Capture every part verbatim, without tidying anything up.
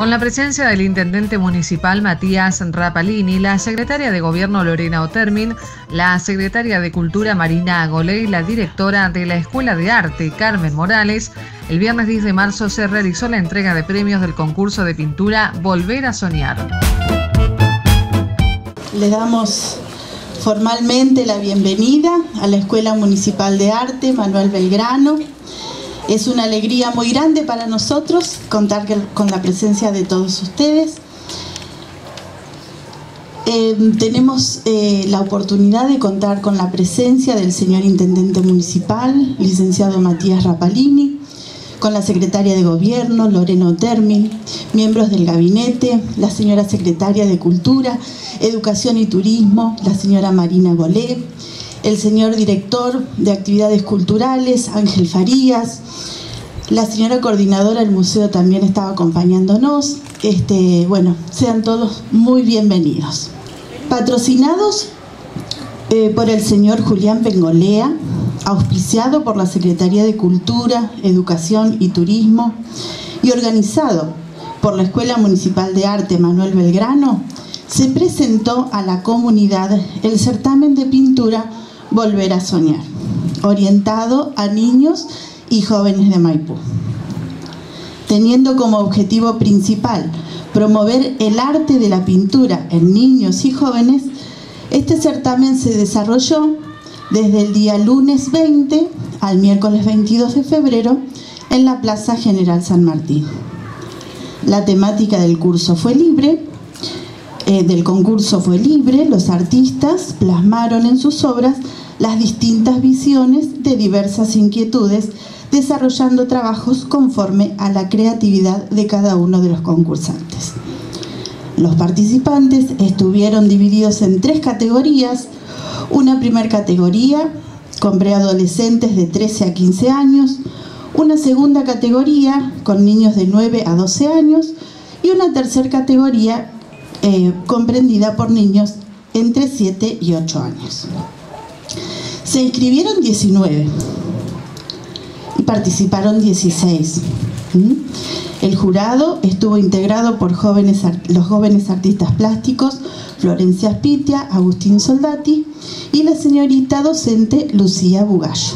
Con la presencia del intendente municipal Matías Rapalini, la secretaria de Gobierno Lorena Otermin, la secretaria de Cultura Marina Golé y la directora de la Escuela de Arte Carmen Morales, el viernes diez de marzo se realizó la entrega de premios del concurso de pintura Volver a Soñar. Le damos formalmente la bienvenida a la Escuela Municipal de Arte Manuel Belgrano. Es una alegría muy grande para nosotros contar con la presencia de todos ustedes. Eh, tenemos eh, la oportunidad de contar con la presencia del señor Intendente Municipal, licenciado Matías Rapalini, con la Secretaria de Gobierno, Lorena Otermin, miembros del gabinete, la señora Secretaria de Cultura, Educación y Turismo, la señora Marina Golé, el señor Director de Actividades Culturales, Ángel Farías, la señora Coordinadora del Museo también estaba acompañándonos. Este, bueno, sean todos muy bienvenidos. Patrocinados eh, por el señor Julián Bengolea, auspiciado por la Secretaría de Cultura, Educación y Turismo y organizado por la Escuela Municipal de Arte Manuel Belgrano, se presentó a la comunidad el certamen de pintura Volver a Soñar, orientado a niños y jóvenes de Maipú. Teniendo como objetivo principal promover el arte de la pintura en niños y jóvenes, este certamen se desarrolló desde el día lunes veinte al miércoles veintidós de febrero en la Plaza General San Martín. La temática del curso fue libre, eh, del concurso fue libre. Los artistas plasmaron en sus obras las distintas visiones de diversas inquietudes, desarrollando trabajos conforme a la creatividad de cada uno de los concursantes. Los participantes estuvieron divididos en tres categorías. Una primera categoría con preadolescentes de trece a quince años, una segunda categoría con niños de nueve a doce años y una tercera categoría eh, comprendida por niños entre siete y ocho años. Se inscribieron diecinueve y participaron dieciséis. El jurado estuvo integrado por jóvenes, los jóvenes artistas plásticos Florencia Spitia, Agustín Soldati y la señorita docente Lucía Bugallo.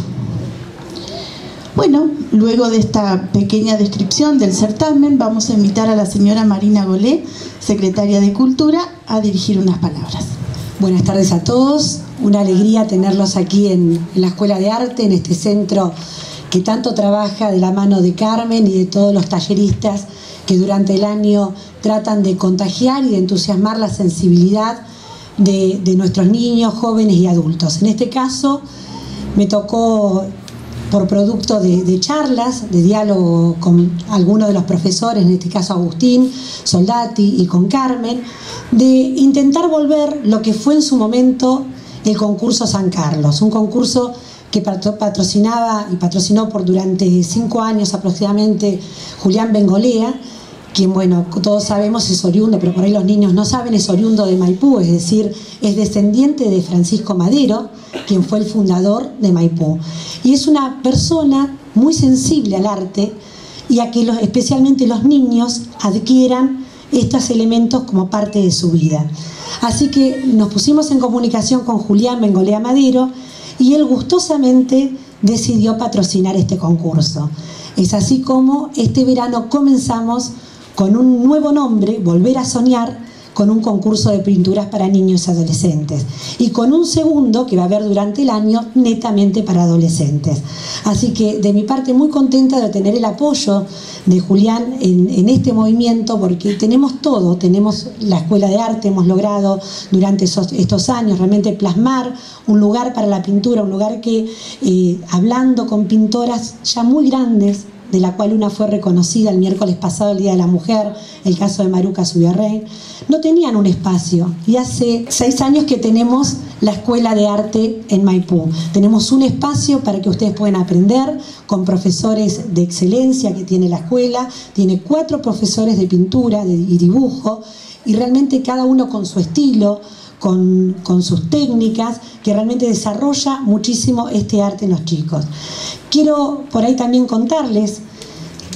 Bueno, luego de esta pequeña descripción del certamen, vamos a invitar a la señora Marina Golé, secretaria de Cultura, a dirigir unas palabras. Buenas tardes a todos, una alegría tenerlos aquí en, en la Escuela de Arte, en este centro que tanto trabaja de la mano de Carmen y de todos los talleristas que durante el año tratan de contagiar y de entusiasmar la sensibilidad de, de nuestros niños, jóvenes y adultos. En este caso me tocó, por producto de, de charlas, de diálogo con algunos de los profesores, en este caso Agustín Soldati y con Carmen, de intentar volver lo que fue en su momento el concurso San Carlos, un concurso que patrocinaba y patrocinó por durante cinco años aproximadamente Julián Bengolea, quien, bueno, todos sabemos es oriundo, pero por ahí los niños no saben, es oriundo de Maipú, es decir, es descendiente de Francisco Madero, quien fue el fundador de Maipú. Y es una persona muy sensible al arte y a que los, especialmente los niños adquieran estos elementos como parte de su vida. Así que nos pusimos en comunicación con Julián Bengolea Madero y él gustosamente decidió patrocinar este concurso. Es así como este verano comenzamos con un nuevo nombre, Volver a Soñar, con un concurso de pinturas para niños y adolescentes, y con un segundo que va a haber durante el año netamente para adolescentes. Así que de mi parte muy contenta de tener el apoyo de Julián en, en este movimiento, porque tenemos todo, tenemos la Escuela de Arte, hemos logrado durante esos, estos años realmente plasmar un lugar para la pintura, un lugar que eh, hablando con pintoras ya muy grandes, de la cual una fue reconocida el miércoles pasado, el Día de la Mujer, el caso de Maruca Subiarrey, no tenían un espacio. Y hace seis años que tenemos la Escuela de Arte en Maipú. Tenemos un espacio para que ustedes puedan aprender con profesores de excelencia que tiene la escuela. Tiene cuatro profesores de pintura y dibujo, y realmente cada uno con su estilo, Con, con sus técnicas, que realmente desarrolla muchísimo este arte en los chicos. Quiero por ahí también contarles que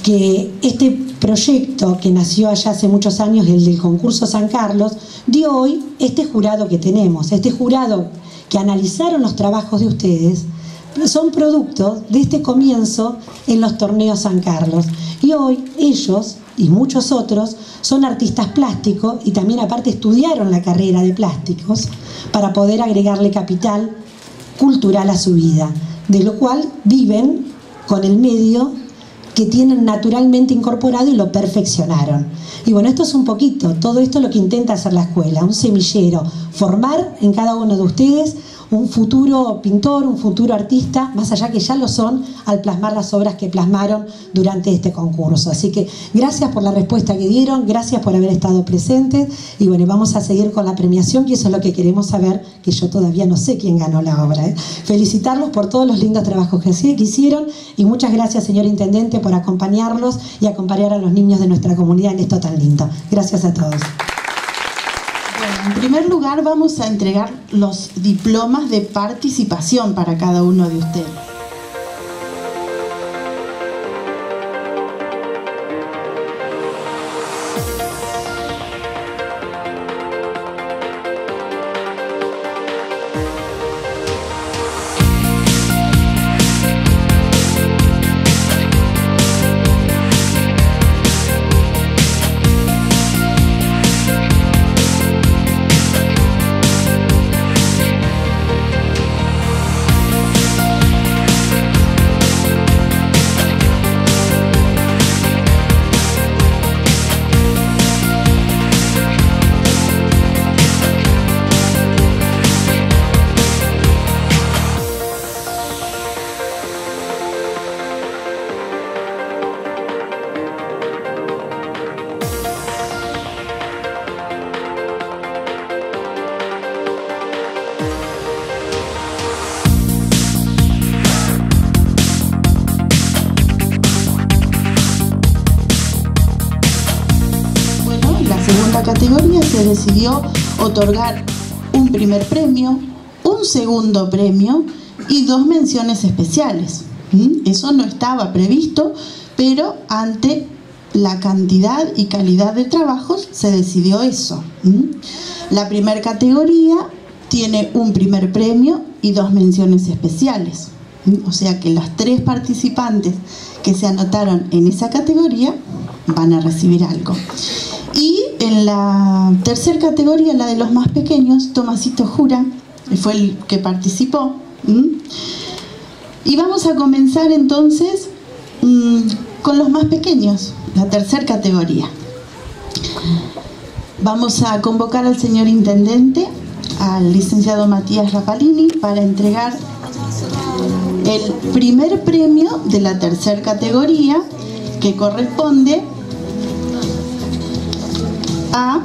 que este proyecto que nació allá hace muchos años, el del concurso San Carlos, dio hoy este jurado que tenemos, este jurado que analizaron los trabajos de ustedes, son productos de este comienzo en los torneos San Carlos. Y hoy ellos y muchos otros son artistas plásticos y también aparte estudiaron la carrera de plásticos para poder agregarle capital cultural a su vida, de lo cual viven con el medio que tienen naturalmente incorporado y lo perfeccionaron. Y bueno, esto es un poquito, todo esto es lo que intenta hacer la escuela, un semillero, formar en cada uno de ustedes un futuro pintor, un futuro artista, más allá que ya lo son al plasmar las obras que plasmaron durante este concurso. Así que gracias por la respuesta que dieron, gracias por haber estado presentes y bueno, vamos a seguir con la premiación, que eso es lo que queremos saber, que yo todavía no sé quién ganó la obra, ¿eh? Felicitarlos por todos los lindos trabajos que hicieron y muchas gracias, señor Intendente, por acompañarlos y acompañar a los niños de nuestra comunidad en esto tan lindo. Gracias a todos. En primer lugar vamos a entregar los diplomas de participación para cada uno de ustedes. Categoría se decidió otorgar un primer premio, un segundo premio y dos menciones especiales. ¿Mm? Eso no estaba previsto, pero ante la cantidad y calidad de trabajos se decidió eso. ¿Mm? La primera categoría tiene un primer premio y dos menciones especiales. ¿Mm? O sea que las tres participantes que se anotaron en esa categoría van a recibir algo. Y en la tercera categoría, la de los más pequeños, Tomasito Jura fue el que participó. ¿Mm? Y vamos a comenzar entonces mmm, con los más pequeños, la tercera categoría. Vamos a convocar al señor Intendente, al licenciado Matías Rapalini, para entregar el primer premio de la tercera categoría, que corresponde a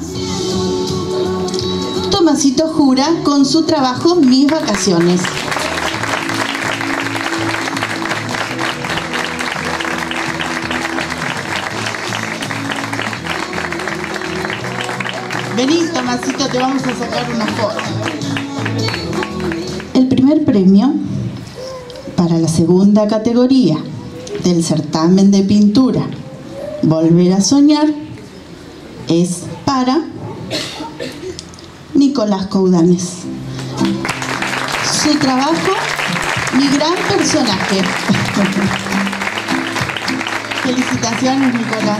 Tomasito Jura con su trabajo Mis Vacaciones. Vení, Tomasito, te vamos a sacar una foto. El primer premio para la segunda categoría del certamen de pintura Volver a Soñar es para Nicolás Coudanes. Su trabajo, Mi Gran Personaje. Felicitaciones, Nicolás.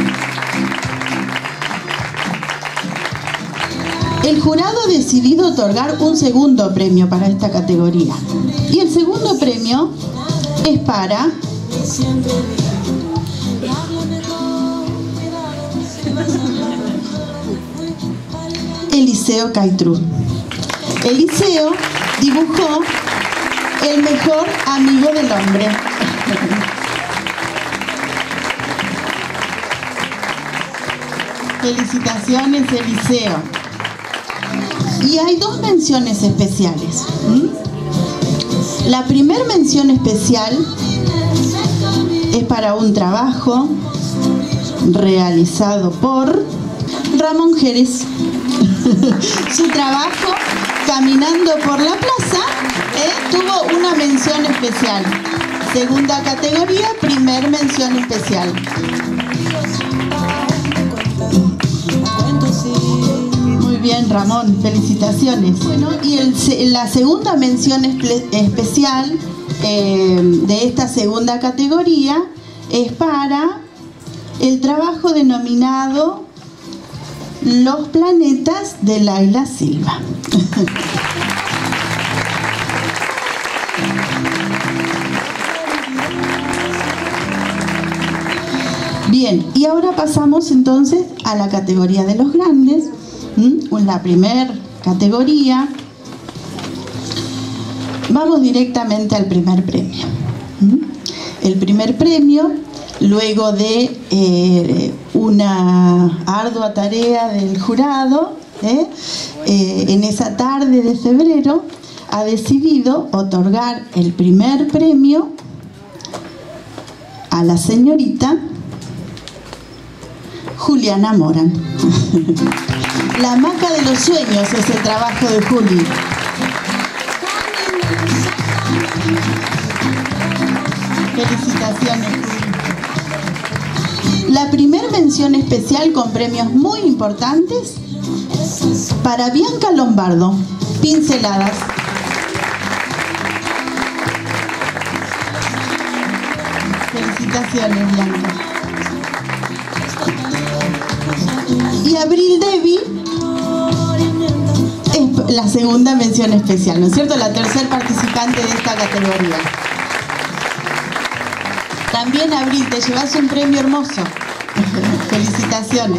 El jurado ha decidido otorgar un segundo premio para esta categoría. Y el segundo premio es para Eliseo Caitrú. Eliseo dibujó El mejor amigo del hombre. Felicitaciones, Eliseo. Y hay dos menciones especiales. ¿Mm? La primera mención especial es para un trabajo realizado por Ramón Jerez. Su trabajo Caminando por la Plaza eh, tuvo una mención especial. Segunda categoría, primer mención especial. Muy bien, Ramón, felicitaciones. Bueno, y el, la segunda mención espe especial eh, de esta segunda categoría es para el trabajo denominado Los planetas de Laila Silva. Bien, y ahora pasamos entonces a la categoría de los grandes. ¿Mm? La primera categoría. Vamos directamente al primer premio. ¿Mm? El primer premio, luego de eh, una ardua tarea del jurado, ¿eh? Eh, en esa tarde de febrero, ha decidido otorgar el primer premio a la señorita Juliana Morán. La hamaca de los sueños es el trabajo de Juli. Felicitaciones, Juli. La primera mención especial con premios muy importantes para Bianca Lombardo, Pinceladas. Felicitaciones, Bianca. Y Abril Devi es la segunda mención especial, ¿no es cierto? La tercer participante de esta categoría. También, Abril, te llevas un premio hermoso. Felicitaciones.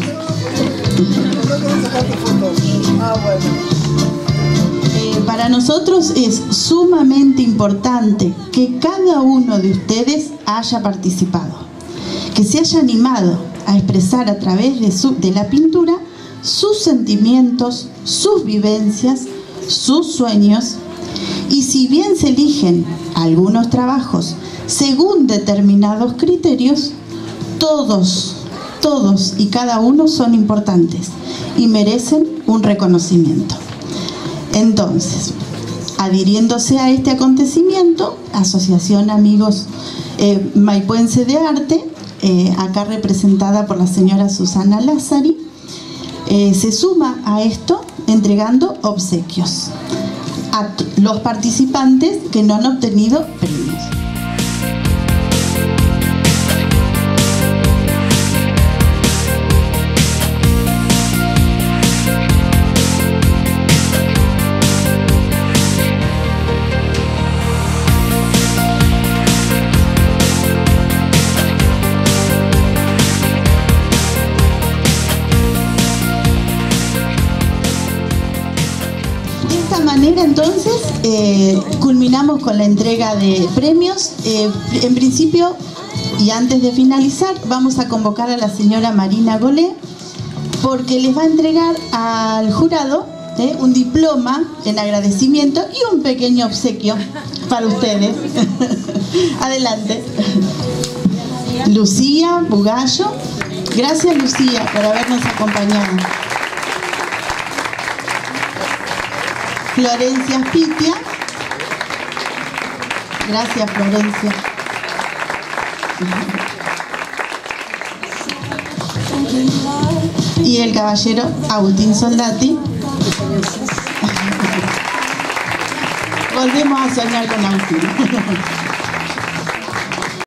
Eh, para nosotros es sumamente importante que cada uno de ustedes haya participado, que se haya animado a expresar a través de, su, de la pintura sus sentimientos, sus vivencias, sus sueños. Y si bien se eligen algunos trabajos según determinados criterios, todos, todos y cada uno son importantes y merecen un reconocimiento. Entonces, adhiriéndose a este acontecimiento, Asociación Amigos eh, Maipuense de Arte, Eh, acá representada por la señora Susana Lázari, eh, se suma a esto entregando obsequios a los participantes que no han obtenido premios. Entonces, eh, culminamos con la entrega de premios. Eh, en principio, y antes de finalizar, vamos a convocar a la señora Marina Golé, porque les va a entregar al jurado eh, un diploma en agradecimiento y un pequeño obsequio para ustedes. Adelante. Lucía Bugallo. Gracias, Lucía, por habernos acompañado. Florencia Spitia. Gracias, Florencia. Y el caballero Agustín Soldati. Volvemos a soñar con Agustín.